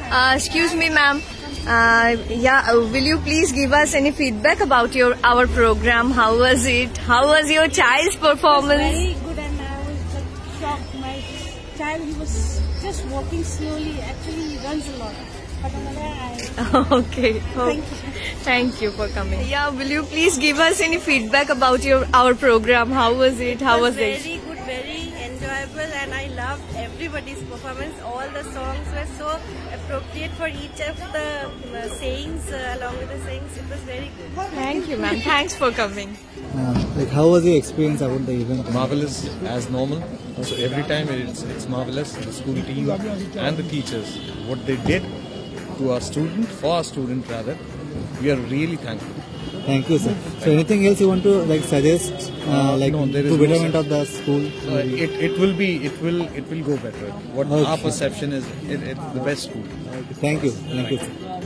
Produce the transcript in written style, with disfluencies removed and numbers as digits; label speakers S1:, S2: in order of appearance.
S1: Excuse me, ma'am. Will you please give us any feedback about our program? How was it? How was your child's performance?
S2: Very good, and I was like shocked. My child, he was just walking slowly. Actually, he runs a lot. But
S1: Okay. Thank you for coming. Yeah, will you please give us any feedback about our program? How was it? How was it?
S3: Very good, very enjoyable, and I loved everybody's performance. All the songs were so appropriate for each of the sayings, along with the sayings. It was very good.
S1: Thank you, ma'am. Thanks for coming.
S4: How was your experience about the event?
S5: Marvelous, as normal. So every time it's marvelous. The school team and the teachers, what they did to our student, for our student rather, we are really thankful.
S4: Thank you, sir. So anything else you want to suggest,
S5: no, there is
S4: to
S5: no
S4: betterment of the school?
S5: It will go better. What our perception is, it's the best school.
S4: Thank you, sir.